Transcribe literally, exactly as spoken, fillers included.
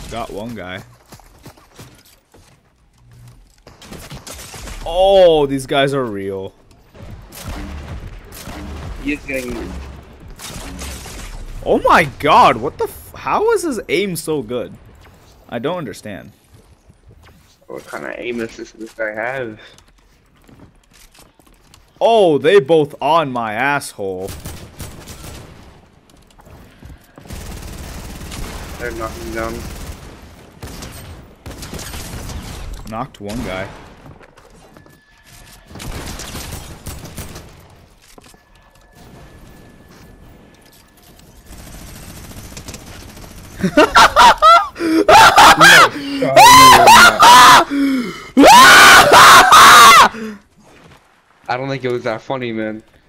Got one guy. Oh, these guys are real. He's getting. Oh my god, what the f- how is his aim so good? I don't understand. What kind of aim assist does this guy have? Oh, they both on my asshole. They're knocking down. Knocked one guy. I don't think it was that funny, man.